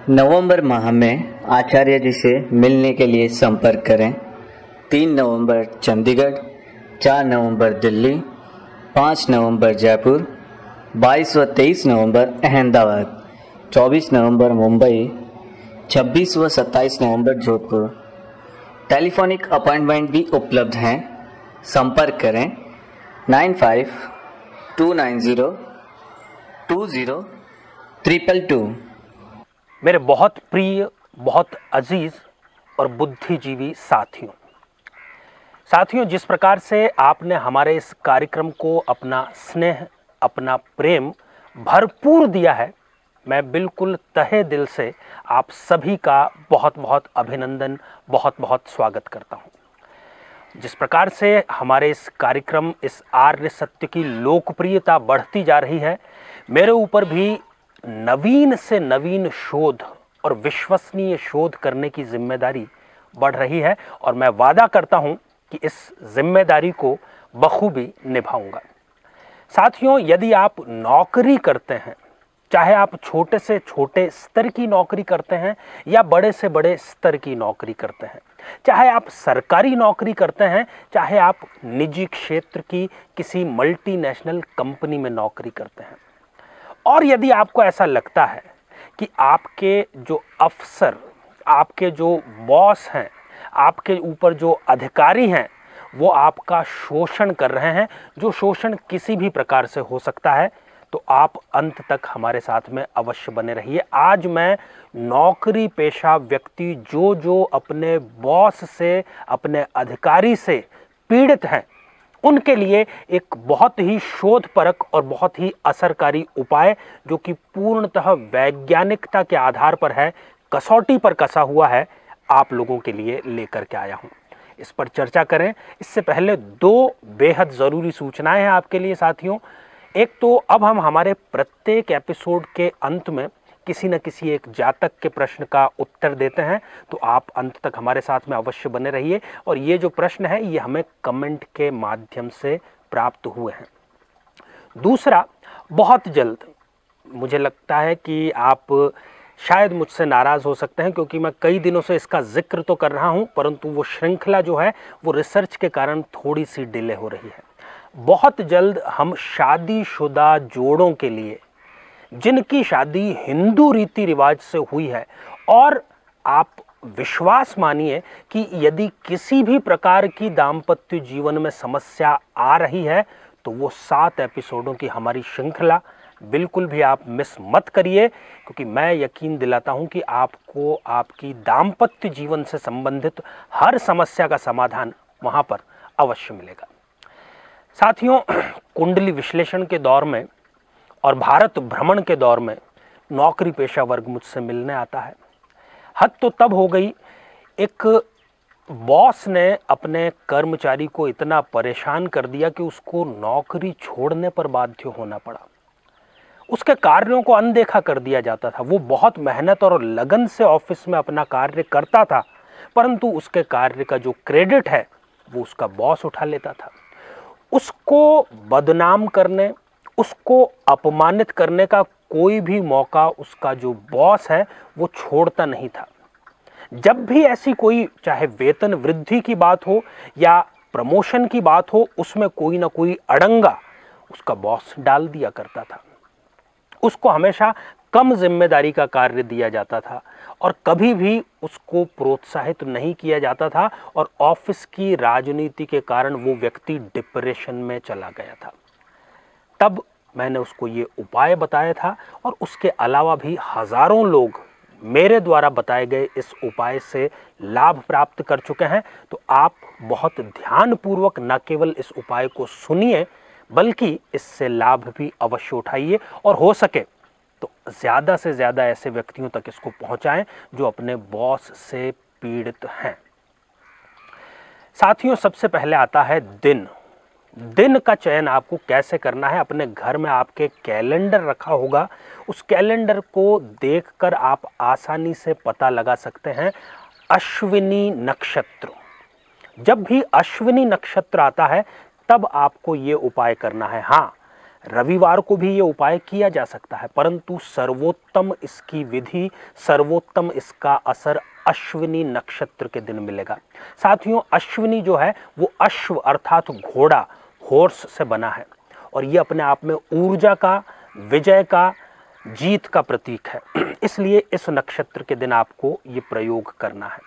नवंबर माह में आचार्य जी से मिलने के लिए संपर्क करें। 3 नवंबर चंडीगढ़, 4 नवंबर दिल्ली, 5 नवंबर जयपुर, 22 व 23 नवंबर अहमदाबाद, 24 नवंबर मुंबई, 26 व 27 नवंबर जोधपुर। टेलीफोनिक अपॉइंटमेंट भी उपलब्ध हैं। संपर्क करें 95-290-20222। मेरे बहुत प्रिय, बहुत अजीज और बुद्धिजीवी साथियों, जिस प्रकार से आपने हमारे इस कार्यक्रम को अपना स्नेह, अपना प्रेम भरपूर दिया है, मैं बिल्कुल तहे दिल से आप सभी का बहुत बहुत अभिनंदन, बहुत बहुत स्वागत करता हूं। जिस प्रकार से हमारे इस कार्यक्रम, इस आर्य सत्य की लोकप्रियता बढ़ती जा रही है, मेरे ऊपर भी नवीन से नवीन शोध और विश्वसनीय शोध करने की जिम्मेदारी बढ़ रही है और मैं वादा करता हूं कि इस जिम्मेदारी को बखूबी निभाऊंगा। साथियों, यदि आप नौकरी करते हैं, चाहे आप छोटे से छोटे स्तर की नौकरी करते हैं या बड़े से बड़े स्तर की नौकरी करते हैं, चाहे आप सरकारी नौकरी करते हैं, चाहे आप निजी क्षेत्र की किसी मल्टीनेशनल कंपनी में नौकरी करते हैं, और यदि आपको ऐसा लगता है कि आपके जो अफसर, आपके जो बॉस हैं, आपके ऊपर जो अधिकारी हैं, वो आपका शोषण कर रहे हैं, जो शोषण किसी भी प्रकार से हो सकता है, तो आप अंत तक हमारे साथ में अवश्य बने रहिए। आज मैं नौकरी पेशा व्यक्ति जो अपने बॉस से, अपने अधिकारी से पीड़ित हैं, उनके लिए एक बहुत ही शोधपरक और बहुत ही असरकारी उपाय, जो कि पूर्णतः वैज्ञानिकता के आधार पर है, कसौटी पर कसा हुआ है, आप लोगों के लिए लेकर के आया हूं। इस पर चर्चा करें इससे पहले 2 बेहद ज़रूरी सूचनाएं हैं आपके लिए साथियों। एक तो अब हम हमारे प्रत्येक एपिसोड के अंत में किसी न किसी एक जातक के प्रश्न का उत्तर देते हैं, तो आप अंत तक हमारे साथ में अवश्य बने रहिए। और ये जो प्रश्न है, ये हमें कमेंट के माध्यम से प्राप्त हुए हैं। दूसरा, बहुत जल्द, मुझे लगता है कि आप शायद मुझसे नाराज़ हो सकते हैं, क्योंकि मैं कई दिनों से इसका जिक्र तो कर रहा हूं, परंतु वो श्रृंखला जो है वो रिसर्च के कारण थोड़ी सी डिले हो रही है। बहुत जल्द हम शादीशुदा जोड़ों के लिए, जिनकी शादी हिंदू रीति रिवाज से हुई है, और आप विश्वास मानिए कि यदि किसी भी प्रकार की दाम्पत्य जीवन में समस्या आ रही है, तो वो 7 एपिसोडों की हमारी श्रृंखला बिल्कुल भी आप मिस मत करिए, क्योंकि मैं यकीन दिलाता हूं कि आपको आपकी दाम्पत्य जीवन से संबंधित हर समस्या का समाधान वहां पर अवश्य मिलेगा। साथियों, कुंडली विश्लेषण के दौर में और भारत भ्रमण के दौर में नौकरी पेशा वर्ग मुझसे मिलने आता है। हद तो तब हो गई, एक बॉस ने अपने कर्मचारी को इतना परेशान कर दिया कि उसको नौकरी छोड़ने पर बाध्य होना पड़ा। उसके कार्यों को अनदेखा कर दिया जाता था। वो बहुत मेहनत और लगन से ऑफिस में अपना कार्य करता था, परंतु उसके कार्य का जो क्रेडिट है वो उसका बॉस उठा लेता था। उसको बदनाम करने, उसको अपमानित करने का कोई भी मौका उसका जो बॉस है वो छोड़ता नहीं था। जब भी ऐसी कोई, चाहे वेतन वृद्धि की बात हो या प्रमोशन की बात हो, उसमें कोई ना कोई अड़ंगा उसका बॉस डाल दिया करता था। उसको हमेशा कम जिम्मेदारी का कार्य दिया जाता था और कभी भी उसको प्रोत्साहित नहीं किया जाता था, और ऑफिस की राजनीति के कारण वो व्यक्ति डिप्रेशन में चला गया था। तब मैंने उसको ये उपाय बताया था, और उसके अलावा भी हजारों लोग मेरे द्वारा बताए गए इस उपाय से लाभ प्राप्त कर चुके हैं। तो आप बहुत ध्यानपूर्वक न केवल इस उपाय को सुनिए, बल्कि इससे लाभ भी अवश्य उठाइए, और हो सके तो ज़्यादा से ज़्यादा ऐसे व्यक्तियों तक इसको पहुंचाएं जो अपने बॉस से पीड़ित हैं। साथियों, सबसे पहले आता है दिन का चयन आपको कैसे करना है। अपने घर में आपके कैलेंडर रखा होगा, उस कैलेंडर को देखकर आप आसानी से पता लगा सकते हैं अश्विनी नक्षत्र। जब भी अश्विनी नक्षत्र आता है, तब आपको ये उपाय करना है। हाँ, रविवार को भी ये उपाय किया जा सकता है, परंतु सर्वोत्तम इसकी विधि, सर्वोत्तम इसका असर अश्विनी नक्षत्र के दिन मिलेगा। साथियों, अश्विनी जो है वो अश्व अर्थात घोड़ा, हॉर्स से बना है और ये अपने आप में ऊर्जा का, विजय का, जीत का प्रतीक है। इसलिए इस नक्षत्र के दिन आपको ये प्रयोग करना है।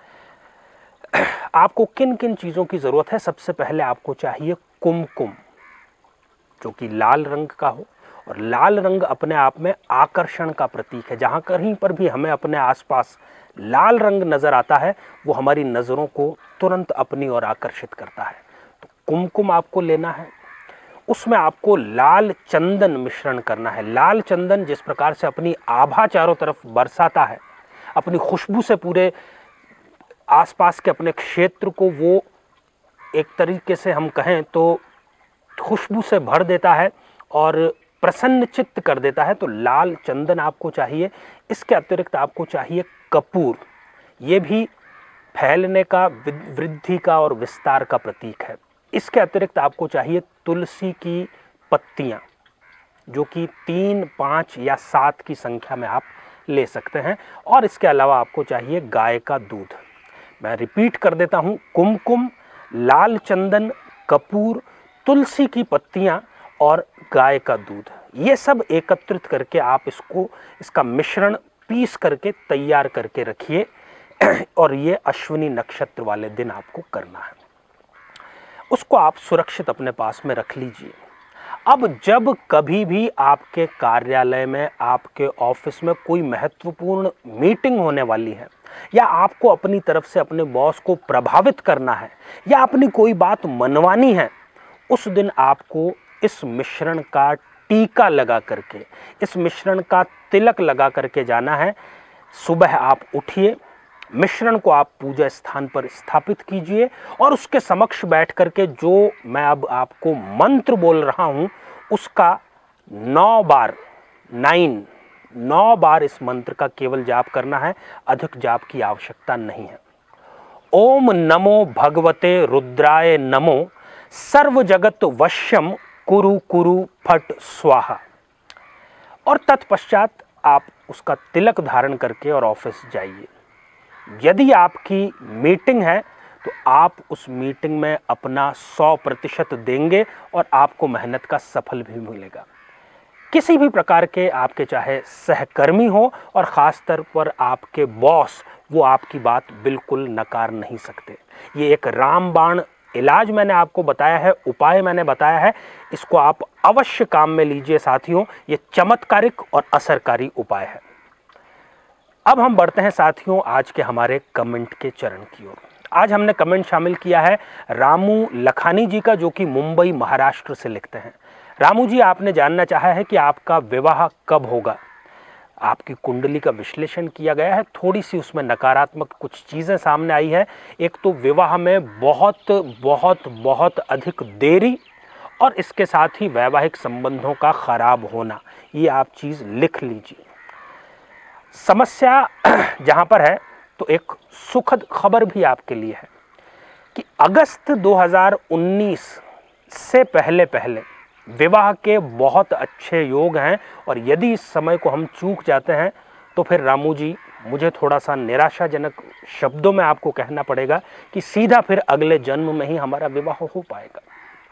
आपको किन किन चीज़ों की ज़रूरत है? सबसे पहले आपको चाहिए कुमकुम, जो कि लाल रंग का हो, और लाल रंग अपने आप में आकर्षण का प्रतीक है। जहाँ कहीं पर भी हमें अपने आसपास लाल रंग नज़र आता है वो हमारी नज़रों को तुरंत अपनी ओर आकर्षित करता है। तो कुमकुम आपको लेना है। उसमें आपको लाल चंदन मिश्रण करना है। लाल चंदन जिस प्रकार से अपनी आभा चारों तरफ बरसाता है, अपनी खुशबू से पूरे आसपास के अपने क्षेत्र को वो एक तरीके से हम कहें तो खुशबू से भर देता है और प्रसन्न चित्त कर देता है, तो लाल चंदन आपको चाहिए। इसके अतिरिक्त आपको चाहिए कपूर। ये भी फैलने का, वृद्धि का और विस्तार का प्रतीक है। इसके अतिरिक्त आपको चाहिए तुलसी की पत्तियां, जो कि 3, 5 या 7 की संख्या में आप ले सकते हैं। और इसके अलावा आपको चाहिए गाय का दूध। मैं रिपीट कर देता हूं, कुमकुम, लाल चंदन, कपूर, तुलसी की पत्तियां और गाय का दूध। ये सब एकत्रित करके आप इसका मिश्रण पीस करके तैयार करके रखिए और ये अश्विनी नक्षत्र वाले दिन आपको करना है। उसको आप सुरक्षित अपने पास में रख लीजिए। अब जब कभी भी आपके कार्यालय में, आपके ऑफिस में कोई महत्वपूर्ण मीटिंग होने वाली है, या आपको अपनी तरफ से अपने बॉस को प्रभावित करना है, या अपनी कोई बात मनवानी है, उस दिन आपको इस मिश्रण का टीका लगा करके, इस मिश्रण का तिलक लगा करके जाना है। सुबह आप उठिए, मिश्रण को आप पूजा स्थान पर स्थापित कीजिए और उसके समक्ष बैठ करके जो मैं अब आपको मंत्र बोल रहा हूं उसका 9 बार इस मंत्र का केवल जाप करना है। अधिक जाप की आवश्यकता नहीं है। ओम नमो भगवते रुद्राय नमो, सर्व जगत वश्यम कुरु कुरु फट स्वाहा। और तत्पश्चात आप उसका तिलक धारण करके और ऑफिस जाइए। यदि आपकी मीटिंग है तो आप उस मीटिंग में अपना 100% देंगे और आपको मेहनत का सफल भी मिलेगा। किसी भी प्रकार के आपके चाहे सहकर्मी हो और ख़ास तौर पर आपके बॉस, वो आपकी बात बिल्कुल नकार नहीं सकते। ये एक रामबाण इलाज मैंने आपको बताया है, उपाय मैंने बताया है, इसको आप अवश्य काम में लीजिए साथियों। ये चमत्कारिक और असरकारी उपाय है। अब हम बढ़ते हैं साथियों आज के हमारे कमेंट के चरण की ओर। आज हमने कमेंट शामिल किया है रामू लखानी जी का, जो कि मुंबई महाराष्ट्र से लिखते हैं। रामू जी, आपने जानना चाहा है कि आपका विवाह कब होगा। आपकी कुंडली का विश्लेषण किया गया है, थोड़ी सी उसमें नकारात्मक कुछ चीज़ें सामने आई है। एक तो विवाह में बहुत बहुत बहुत अधिक देरी और इसके साथ ही वैवाहिक संबंधों का खराब होना, ये आप चीज़ लिख लीजिए। समस्या जहाँ पर है तो एक सुखद खबर भी आपके लिए है कि अगस्त 2019 से पहले पहले विवाह के बहुत अच्छे योग हैं और यदि इस समय को हम चूक जाते हैं तो फिर रामू जी, मुझे थोड़ा सा निराशाजनक शब्दों में आपको कहना पड़ेगा कि सीधा फिर अगले जन्म में ही हमारा विवाह हो पाएगा।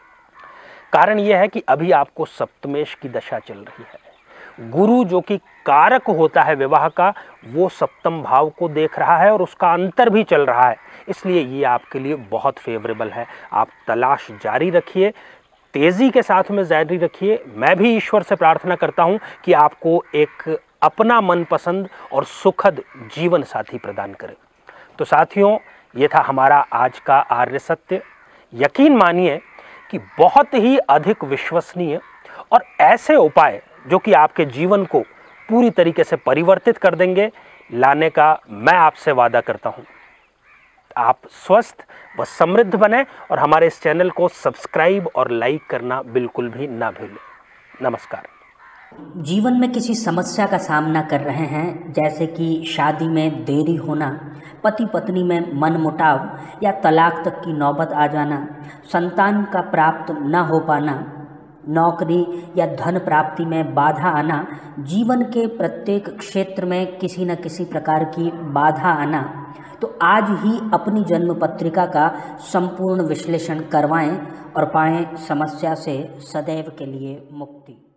कारण यह है कि अभी आपको सप्तमेश की दशा चल रही है। गुरु जो कि कारक होता है विवाह का, वो सप्तम भाव को देख रहा है और उसका अंतर भी चल रहा है। इसलिए ये आपके लिए बहुत फेवरेबल है। आप तलाश जारी रखिए, तेज़ी के साथ में जारी रखिए। मैं भी ईश्वर से प्रार्थना करता हूँ कि आपको एक अपना मनपसंद और सुखद जीवन साथी प्रदान करे। तो साथियों, ये था हमारा आज का आर्य सत्य। यकीन मानिए कि बहुत ही अधिक विश्वसनीय और ऐसे उपाय जो कि आपके जीवन को पूरी तरीके से परिवर्तित कर देंगे, लाने का मैं आपसे वादा करता हूं। आप स्वस्थ व समृद्ध बने और हमारे इस चैनल को सब्सक्राइब और लाइक करना बिल्कुल भी ना भूलें। नमस्कार। जीवन में किसी समस्या का सामना कर रहे हैं, जैसे कि शादी में देरी होना, पति पत्नी में मनमुटाव या तलाक तक की नौबत आ जाना, संतान का प्राप्त न हो पाना, नौकरी या धन प्राप्ति में बाधा आना, जीवन के प्रत्येक क्षेत्र में किसी न किसी प्रकार की बाधा आना, तो आज ही अपनी जन्म पत्रिका का संपूर्ण विश्लेषण करवाएं और पाएं समस्या से सदैव के लिए मुक्ति।